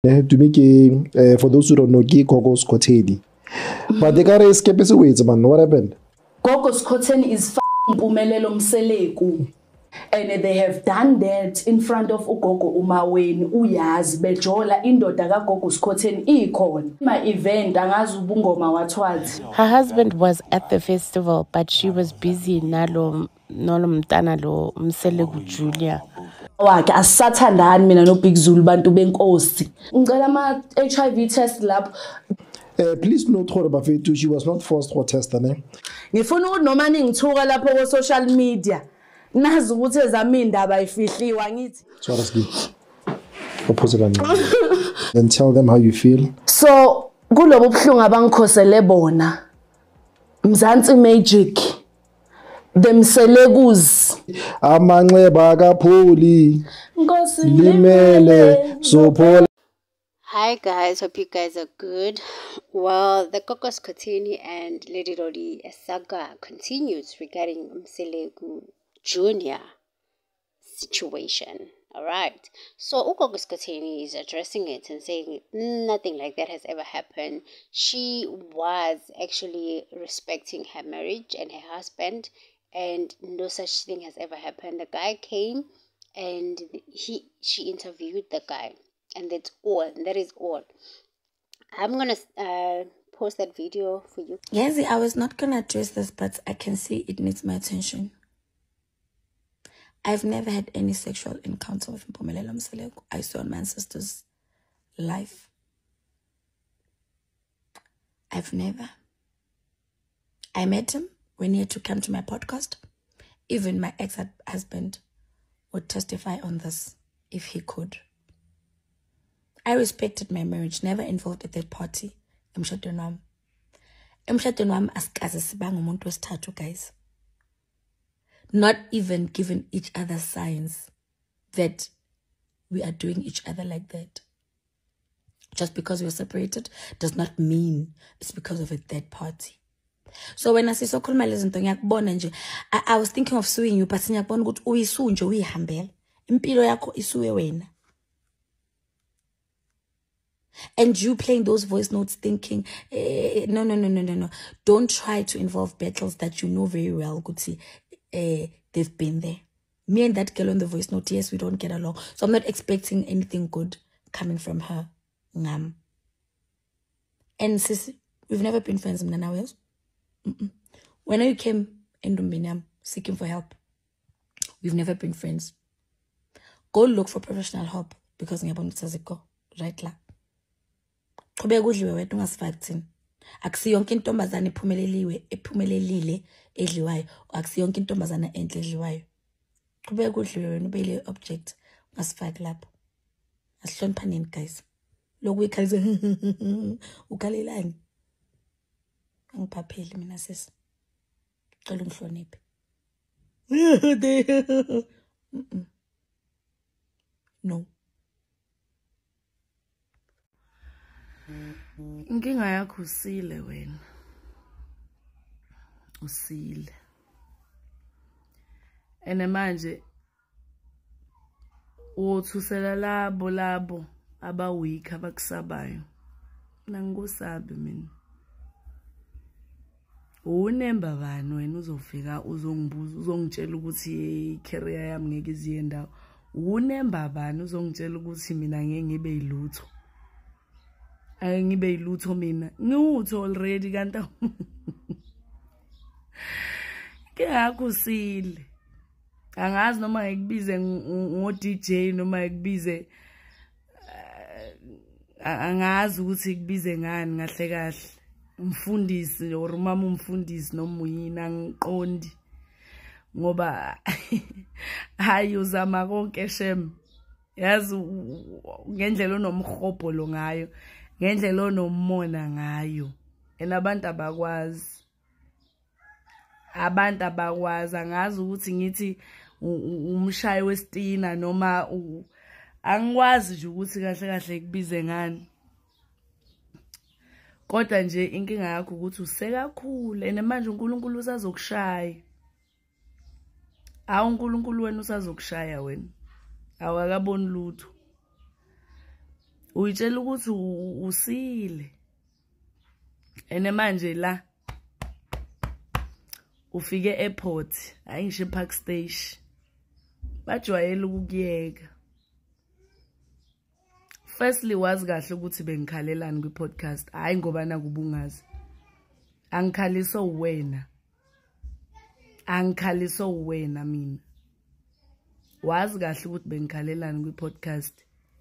To make for those who don't know, Gogo Skhotheni. But the guy escaped his ways, man. What happened? Gogo Skhotheni is Mpumelelo Mseleku. And they have done that in front of ugogo umaweni uyazi bejola indoda kaGogo Skhotheni ikhona my event angazi ubungoma wathwathi. Her husband was at the festival, but she was busy nalo mntana lo Mseleku Junior. Wakhe asathandani mina no Big Zulu bantu benkosi. Ngicela ama HIV test lapho. Please note her bafethu, she was not forced to test ne. Ngifuna ukuthi noma ningithuka lapho ku social media. Nazi ukuthi ezami indaba ayifihliwa ngithi. So that's good. Opposite then tell them how you feel. So kulobo buhlungu abangikhosele bona. Mzansi Magic. The Mseleku's amanxeba kapholi Nkosi limele sophola. Hi guys, hope you guys are good. Well, the Gogo Skhotheni and Lady Lodi saga continues regarding Mseleku Junior situation. Alright, so Gogo Skhotheni is addressing it and saying nothing like that has ever happened. She was actually respecting her marriage and her husband, and no such thing has ever happened. The guy came and she interviewed the guy, and that's all, and that is all. I'm gonna post that video for you. Yes, I was not gonna address this, but I can see it needs my attention. I've never had any sexual encounter with Mpumelelo Mseleku. I saw on my sister's life. I've never. I met him when he had to come to my podcast. Even my ex-husband would testify on this if he could. I respected my marriage, never involved a third party. Emshadweni wami. Emshadweni wami asikaze sibanga umuntu wesithathu, guys. Not even giving each other signs that we are doing each other like that. Just because we're separated does not mean it's because of a third party. So when I say so khuluma lezinto ngiyakubona nje, I was thinking of suing you, but ngiyakubona ukuthi uyisu nje uyihambela. Impilo yakho isuwe wena. And you playing those voice notes thinking, no. Don't try to involve battles that you know very well, Guti. They've been there. Me and that girl on the voice note, yes, we don't get along. So I'm not expecting anything good coming from her. Ngam. And sis, we've never been friends, Mnana Wells. When you came in Dumbiniam seeking for help, we've never been friends. Go look for professional help because ngiyabona tsaziko right la. Qhubeka udliwe wethu ungasifacting. Akusi yonke intombazana ephumelelile edliwayo, akusi yonke intombazana enhle edliwayo. Qhubeka udliwe wena ubele object ungasifaki lapho. Asihloniphaneni guys. Lokhu ikhalise ukhalelani. Angiphapheli mina sisi. Cela ungihloniphe. No. Inkinga yakho usile wena. Usile. Ene manje uthusela labo abaweak abakusabayo. Nangusabe mina. Unemba bani wena uzofika uzongibuza uzongitshela ukuthi icareer yami ngeke iziye ndawo. Unemba bani uzongitshela ukuthi mina ngeke ngibe yilutho. Ngibe yilutho mina. Ngutho already kanti ke akusile. Angazi noma ngikubize ngo DJ noma ngikubize angazi ukuthi kubize ngani kahle kahle. Umfundisi or mama umfundisi noma uyina ngiqondi ngoba hayi uzama konke shem yazi ngendlela onomhobho lo ngayo ngendlela onomona ngayo enabantu abakwazi angazi ukuthi ngithi umshayi wesitina noma angikwazi nje ukuthi kahle kahle kubize ngani. Kodwa nje inkinga yakho ukuthi usekakhulu ene manje uNkulunkulu usazokushaya. uNkulunkulu wena usazokushaya wena. Awakaboni lutho. uyitshela ukuthi usile ene manje la ufike airport ayingisho park station bajwayele ukuyeka. Firstly wazi kahle ukuthi bengikhalelani kwi-podcast hayi ngoba nakubungazi angikhaliso uwena mina wazi kahle ukuthi bengikhalelani kwi-podcast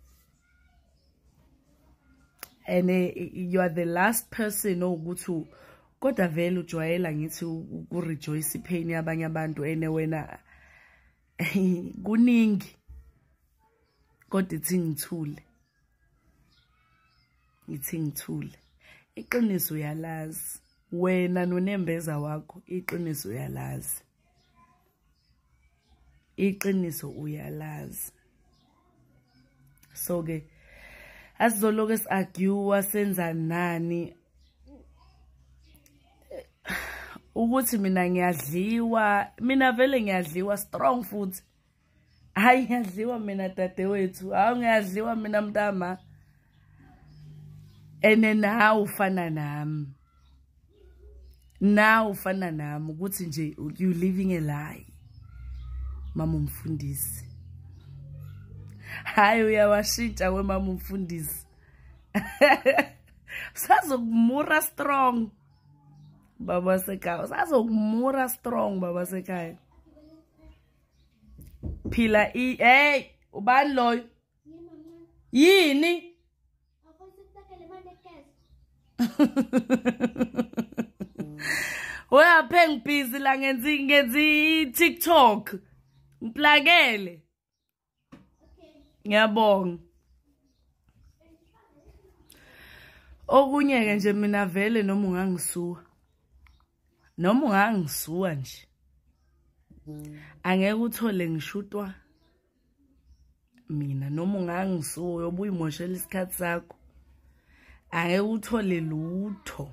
and you are the last person ukuthi kodwa vele ujwayela ngithi ukurejoice ipain yabanye abantu ene wena kuningi kodwa ithi ngithule iqiniso uyalazi wena nonembeza wakho iqiniso uyalazi so ke asizoloku esiargue senza nani ukuthi mina vele ngiyadliwa strong futhi hayi ngiyadliwa mina dadewethu hawu ngiyadliwa mina mntama ene nawe ufana nami ukuthi nje you living a lie mama umfundisi hayi uyawashintsha mama umfundisi sazokumura strong baba sekhaya sazokumura strong baba sekhaya phila hey ubani loyo yini uyaphe busy la ngenzi TikTok ngiplakele ngiyabonga okunye ke nje mina vele noma ungangisuwa nje angeke uthole ngishutwa mina noma ungangisuwa yobuya imoshela isikhathi sakho angeke uthole lutho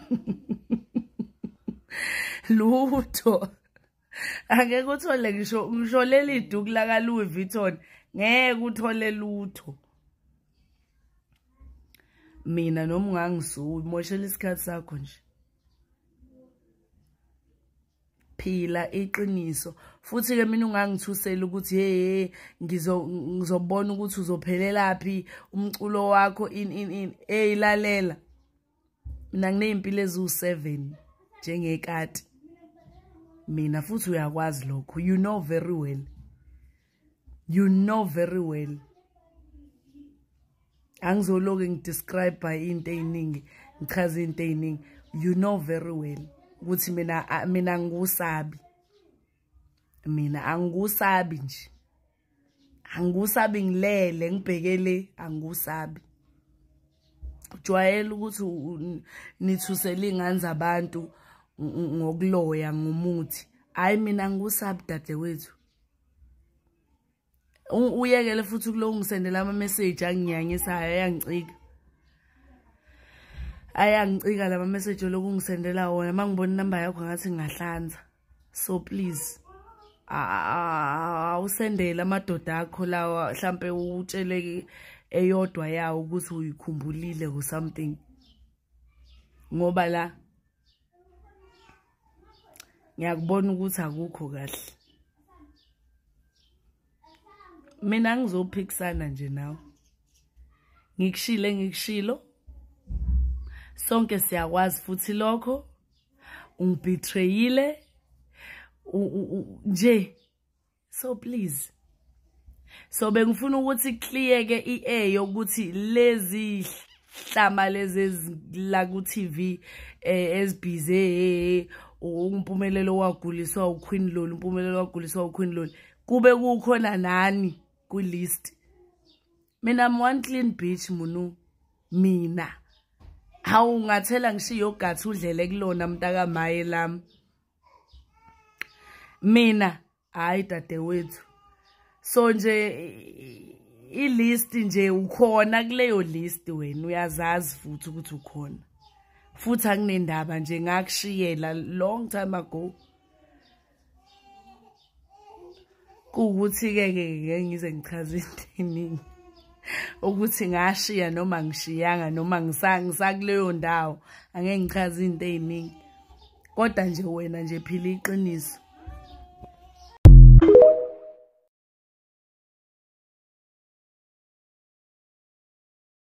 angeke uthole ngisho leli duku la Louis Vuitton ngeke uthole lutho mina noma ungangisuwa imoshela isikhathi sakho nje phila iqiniso futhi ke mina ungangithusela ukuthi hey ngizobona ukuthi uzophelelaphi umculo wakho hey lalela mina nginempilo ezu7 njengekati mina futhi uyakwazi lokho you know very well angizoloke ngidescribe into eziningi ngichaza into eziningi you know very well ukuthi mina ngikusabi nje angikusabi ngilele ngibhekele angikusabi ujwayele ukuthi nithusela ingane zabantu ngokuloya ngomuthi hayi mina ngikusabi dadewethu uyekele futhi kulo ngisendela ama message angiyanyisayo ayangicika lama message lokhu ngisendela wona mangibona inamba yakho ngathi ngahlanza so please usendela amadoda akho lawa mhlambe utshele eyodwa yawo ukuthi uyikhumbulile or something ngoba la ngiyakubona ukuthi akukho kahle mina ngizophikisana nje nawe ngikushilo sonke siyakwazi futhi lokho ungibetrayile nje so please so bengifuna ukuthi clear ke iA ukuthi lezi hlama lezi la ku TV ezibhize umpumelelo waguliswa uQueen Lol umpumelelo waguliswa uQueen Lol kube kukhona nani ku list mina I'm one clean bitch munu mina hawu ngathela ngishiyo gathi udlele kulona mntaka maye lami mina hayi dadewethu so nje ilist nje ukhona kuleyo list wena uyazazi futhi ukuthi ukhona futhi akunendaba nje ngakushiyela long time ago ukuthi ke ngize ngichaze into eningi ukuthi ngashiya noma ngishiyanga noma ngisakuleyo ndawo angeke ngichaze izinto eziningi kodwa nje wena nje phila iqiniso